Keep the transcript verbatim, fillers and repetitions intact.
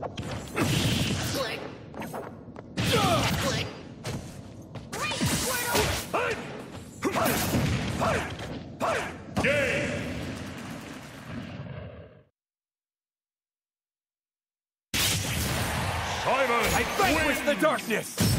Click. Click. Great, Squirtle! Game! Simon! I vanquish the darkness!